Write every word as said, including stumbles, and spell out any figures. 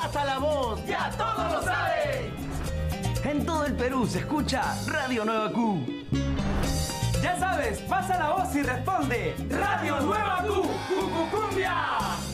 pasa la voz. ¡Ya todos lo saben! En todo el Perú se escucha Radio Nueva Q. Ya sabes, pasa la voz y responde. Radio Nueva Q, Cucucumbia.